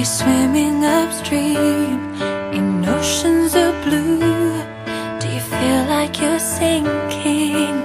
swimming upstream in oceans of blue? Do you feel like you're sinking?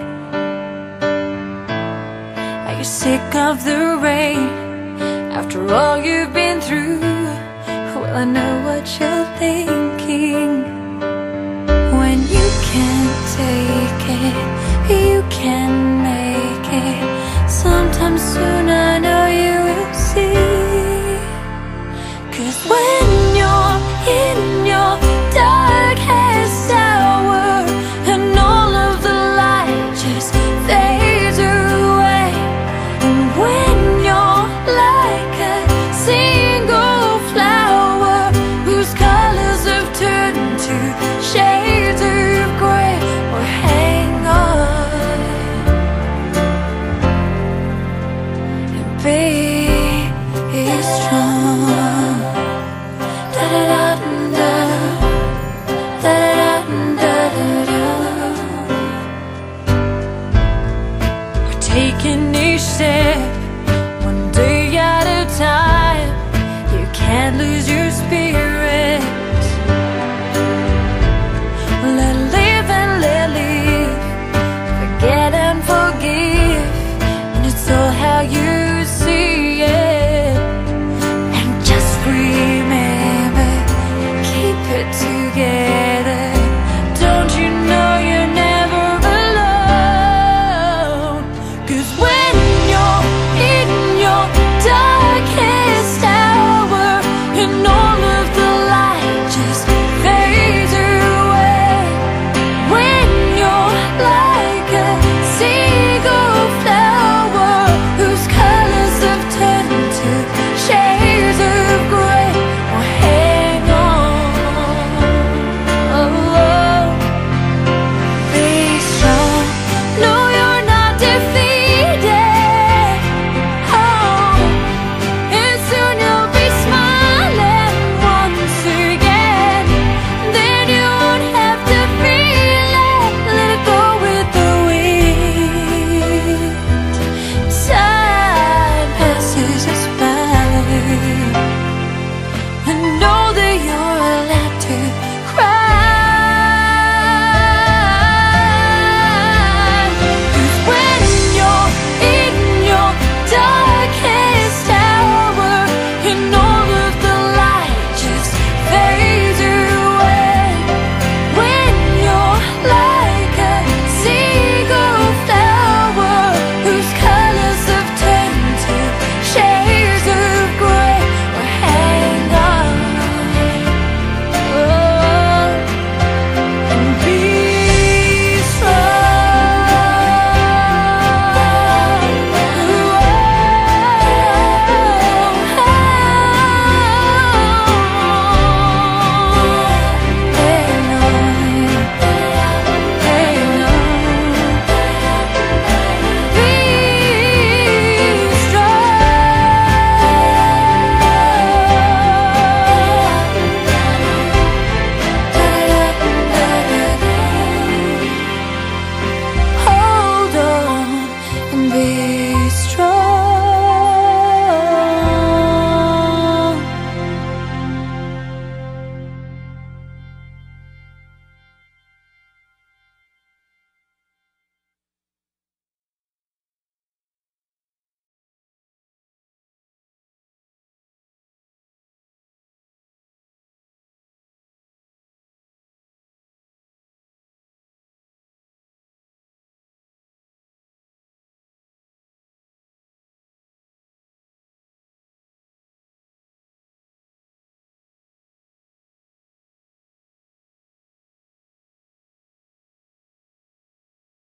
Are you sick of the rain after all you've been through? Well, I know what you're thinking. When you can't take it, you can make it. Sometime soon I know you will see. 'Cause when you're in your darkest hour and all of the light just fades away, and when you're like a single flower whose colors have turned to shades of gray, or hang on and baby,